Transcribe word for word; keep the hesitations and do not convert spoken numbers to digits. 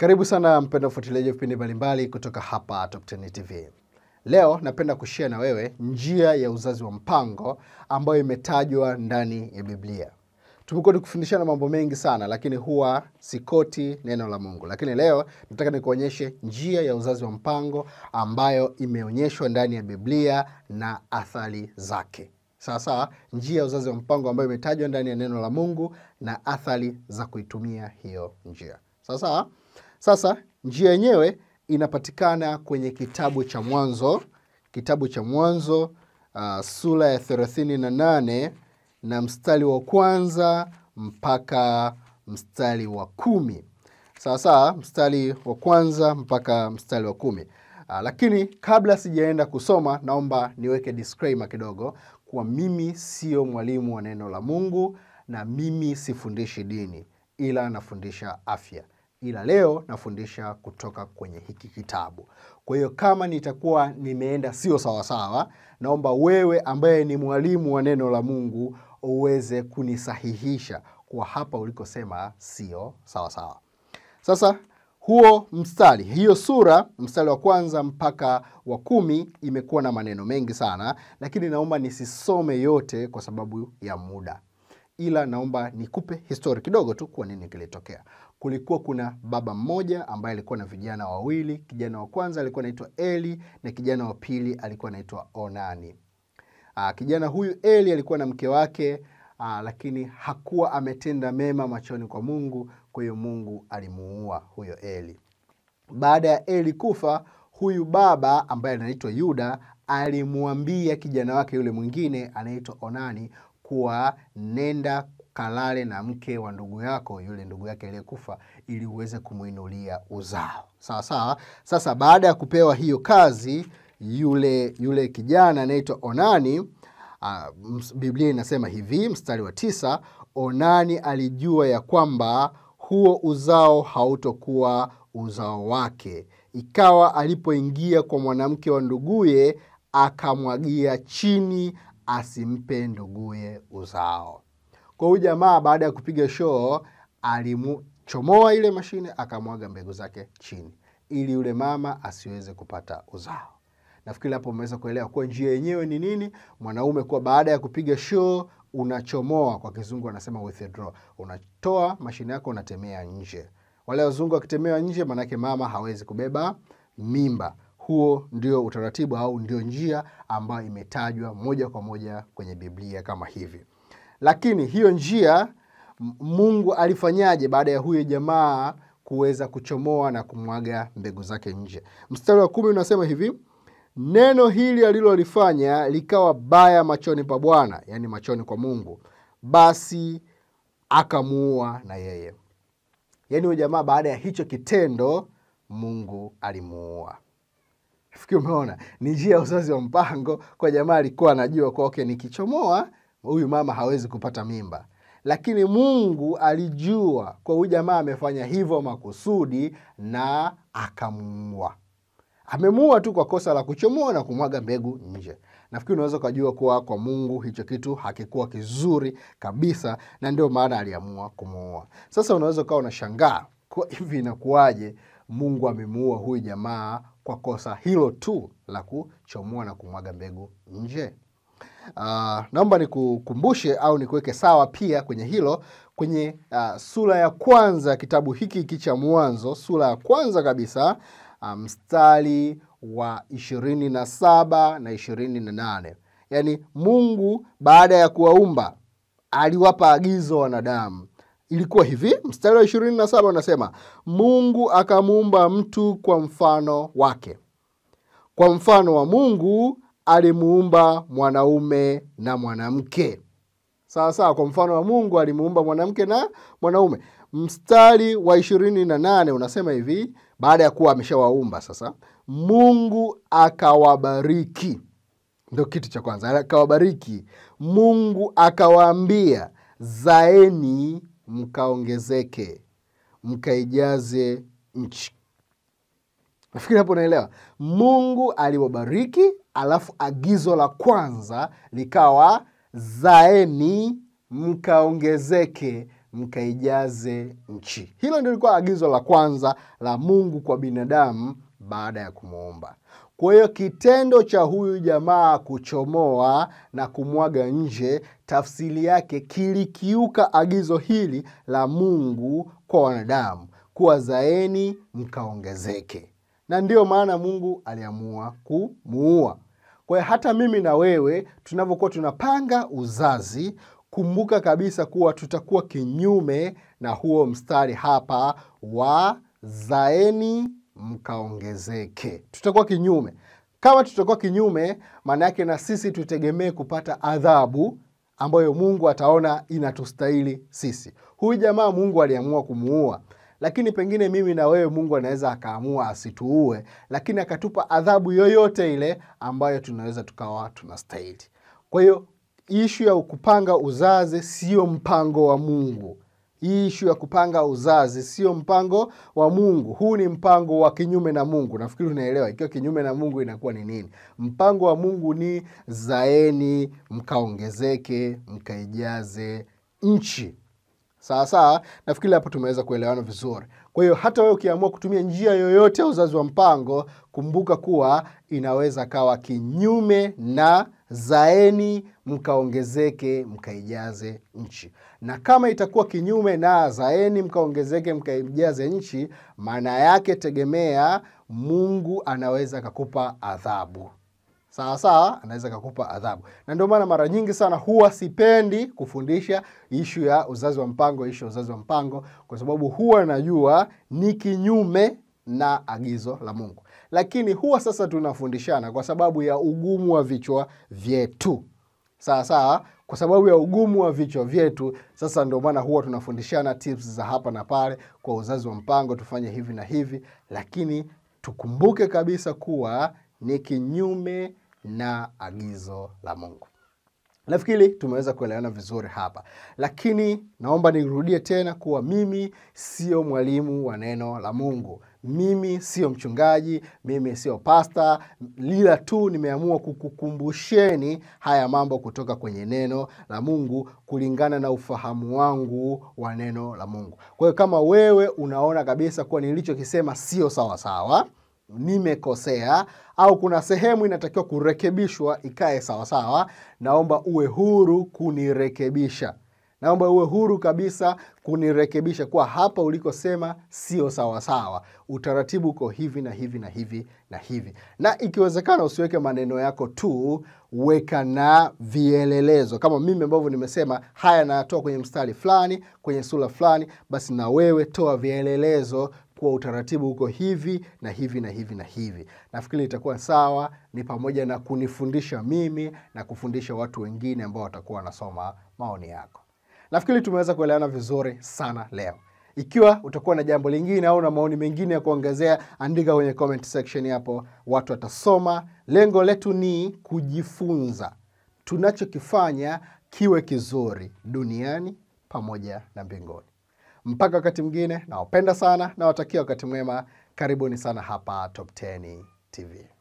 Karibu sana mpenda ufuatiliaji vipindi mbalimbali kutoka hapa Top ten T V. Leo napenda kushare na wewe njia ya uzazi wa mpango ambayo imetajwa ndani ya Biblia. Tumekuwa tukifundishana mambo mengi sana, lakini huwa sikoti neno la Mungu. Lakini leo nataka nikuonyeshe njia ya uzazi wa mpango ambayo imeonyeshwa ndani ya Biblia na athari zake. Sasa njia ya uzazi wa mpango ambayo imetajwa ndani ya neno la Mungu na athari za kuitumia hiyo njia. Sasa Sasa njia yenyewe inapatikana kwenye kitabu cha Mwanzo, kitabu cha Mwanzo uh, sura ya thelathini na nane na mstari wa kwanza mpaka mstari wa kumi. Sasa mstari wa kwanza mpaka mstari wa kumi. Uh, lakini kabla sijaenda kusoma, naomba niweke disclaimer kidogo kwa mimi sio mwalimu wa neno la Mungu na mimi sifundishi dini, ila nafundisha afya. Ila leo nafundisha kutoka kwenye hiki kitabu. Kwa hiyo kama nitakuwa nimeenda sio sawa sawa, naomba wewe ambaye ni mwalimu wa neno la Mungu uweze kunisahihisha kwa hapa ulikosema sio sawa sawa. Sasa huo mstari, hiyo sura, mstari wa kwanza mpaka wa kumi imekuwa na maneno mengi sana, lakini naomba nisisome yote kwa sababu ya muda. Ila naomba nikupe historia kidogo tu kwa nini kilitokea. Kulikuwa kuna baba mmoja ambaye alikuwa na vijana wawili. Kijana wa kwanza alikuwa anaitwa Eli na kijana wa pili alikuwa anaitwa Onani. Aa, kijana huyu Eli alikuwa na mke wake, aa, lakini hakuwa ametenda mema machoni kwa Mungu, kwa hiyo Mungu alimuua huyo Eli. Baada ya Eli kufa, huyu baba ambaye anaitwa Yuda alimwambia kijana wake yule mwingine anaitwa Onani kuwa nenda kalale na mke wa ndugu yako, yule ndugu yake aliyekufa, ili uweze kumuinulia uzao. Sawa sawa. Sasa baada ya kupewa hiyo kazi, yule yule kijana anaitwa Onani, uh, Biblia inasema hivi, mstari wa tisa, Onani alijua ya kwamba huo uzao hautokuwa uzao wake. Ikawa alipoingia kwa mwanamke wa nduguye, akamwagia chini asimpe nduguye uzao. Kwa huyu jamaa baada ya kupiga show alimuchomoa ile mashine akamwaga mbegu zake chini ili yule mama asiweze kupata uzao. Nafikiri hapo umeweza kuelewa kwa njia yenyewe ni nini. Mwanaume kwa baada ya kupiga show unachomoa, kwa kizungu anasema withdraw. Unatoa mashine yako unatemea nje. Wale wazungu wakitemea nje maana yake mama hawezi kubeba mimba. Huo ndio utaratibu au ndio njia ambayo imetajwa moja kwa moja kwenye Biblia kama hivi. Lakini hiyo njia Mungu alifanyaje baada ya huyo jamaa kuweza kuchomoa na kumwaga mbegu zake nje? Mstari wa kumi unasema hivi, neno hili alilolifanya likawa baya machoni pa Bwana, yani machoni kwa Mungu, basi akamuua na yeye. Yani huyo jamaa baada ya hicho kitendo Mungu alimuua. Fikiri umeona ni njia ya uzazi wa mpango. Kwa jamaa alikuwa anajua kwa okay, nikichomoa huyu mama hawezi kupata mimba, lakini Mungu alijua kwa huyu jamaa amefanya hivyo makusudi na akamuua. Amemuua tu kwa kosa la kuchomoa na kumwaga mbegu nje. Nafikiri unaweza kujua kuwa kwa Mungu hicho kitu hakikuwa kizuri kabisa, na ndio maana aliamua kumuua. Sasa unaweza kuwa unashangaa kwa hivi inakuaje Mungu amemuua huyu jamaa kwa kosa hilo tu la kuchomoa na kumwaga mbegu nje. Uh, naomba nikukumbushe au nikuweke sawa pia kwenye hilo kwenye uh, sura ya kwanza kitabu hiki hiki cha Mwanzo, sura ya kwanza kabisa, uh, mstari wa ishirini na saba na ishirini na nane. Yani Mungu baada ya kuwaumba aliwapa agizo wanadamu. Ilikuwa hivi, mstari wa ishirini na saba unasema, Mungu akamuumba mtu kwa mfano wake. Kwa mfano wa Mungu alimuumba mwanaume na mwanamke. Sawa sawa, kwa mfano wa Mungu alimuumba mwanamke na mwanaume. Mstari wa ishirini na nane unasema hivi, baada ya kuwa ameshawaumba sasa, Mungu akawabariki. Ndio kitu cha kwanza, akawabariki. Mungu akawaambia, zaeni mkaongezeke, mkaijaze nchi. Nafikiri hapo unaelewa. Mungu aliwabariki, alafu agizo la kwanza likawa zaeni mkaongezeke, mkaijaze nchi. Hilo ndio lilikuwa agizo la kwanza la Mungu kwa binadamu baada ya kumuumba. Kwa hiyo kitendo cha huyu jamaa kuchomoa na kumwaga nje, tafsiri yake kilikiuka agizo hili la Mungu kwa wanadamu, kuwa zaeni mkaongezeke. Na ndio maana Mungu aliamua kumuua. Kwa hiyo hata mimi na wewe tunavyokuwa tunapanga uzazi, kumbuka kabisa kuwa tutakuwa kinyume na huo mstari hapa wa zaeni mkaongezeke. Tutakuwa kinyume. Kama tutakuwa kinyume, maana yake na sisi tutegemee kupata adhabu ambayo Mungu ataona inatustahili sisi. Huyu jamaa Mungu aliamua kumuua. Lakini pengine mimi na wewe Mungu anaweza akaamua asituue, lakini akatupa adhabu yoyote ile ambayo tunaweza tukawa tunastahili. Kwa hiyo issue ya kupanga uzazi sio mpango wa Mungu. Issue ya kupanga uzazi sio mpango wa Mungu. Huu ni mpango wa kinyume na Mungu. Nafikiri unaelewa ikiwa kinyume na Mungu inakuwa ni nini. Mpango wa Mungu ni zaeni mkaongezeke mkaijaze nchi. Sawa sawa, nafikiri hapo tumeweza kuelewana vizuri. Kwa hiyo hata wewe ukiamua kutumia njia yoyote ya uzazi wa mpango, kumbuka kuwa inaweza kawa kinyume na zaeni mkaongezeke mkaijaze nchi. Na kama itakuwa kinyume na zaeni mkaongezeke mkaijaze nchi, maana yake tegemea Mungu anaweza kukupa adhabu. Sawa sawa, anaweza kukupa adhabu. Na ndio maana mara nyingi sana huwa sipendi kufundisha issue ya uzazi wa mpango, issue ya uzazi wa mpango, kwa sababu huwa najua ni kinyume na agizo la Mungu. Lakini huwa sasa tunafundishana kwa sababu ya ugumu wa vichwa vyetu. Sawa sawa, kwa sababu ya ugumu wa vichwa vyetu, sasa ndio maana huwa tunafundishana tips za hapa na pale kwa uzazi wa mpango, tufanye hivi na hivi, lakini tukumbuke kabisa kuwa ni kinyume na agizo la Mungu. Nafikiri tumeweza kuelewana vizuri hapa. Lakini naomba nirudie tena kuwa mimi sio mwalimu wa neno la Mungu. Mimi sio mchungaji, mimi sio pasta, lila tu nimeamua kukukumbusheni haya mambo kutoka kwenye neno la Mungu kulingana na ufahamu wangu wa neno la Mungu. Kwa hiyo kama wewe unaona kabisa kuwa nilichokisema sio sawa sawa, nimekosea, au kuna sehemu inatakiwa kurekebishwa ikae sawa sawa, naomba uwe huru kunirekebisha. Naomba uwe huru kabisa kunirekebisha kwa hapa ulikosema sio sawa sawa. Utaratibu uko hivi na hivi na hivi na hivi. Na ikiwezekana usiweke maneno yako tu, weka na vielelezo. Kama mimi ambavyo nimesema haya natoa kwenye mstari fulani, kwenye sura fulani, basi na wewe toa vielelezo kwa utaratibu uko hivi na hivi na hivi na hivi. Nafikiri itakuwa sawa, ni pamoja na kunifundisha mimi na kufundisha watu wengine ambao watakuwa wanasoma maoni yako. Nafikiri tumeweza kuelewana vizuri sana leo. Ikiwa utakuwa na jambo lingine au na maoni mengine ya kuongezea, andika kwenye comment section hapo, watu watasoma. Lengo letu ni kujifunza. Tunachokifanya kiwe kizuri duniani pamoja na mbinguni. Mpaka wakati mwingine, nawapenda sana na watakia wakati mwema. Karibuni sana hapa Top ten T V.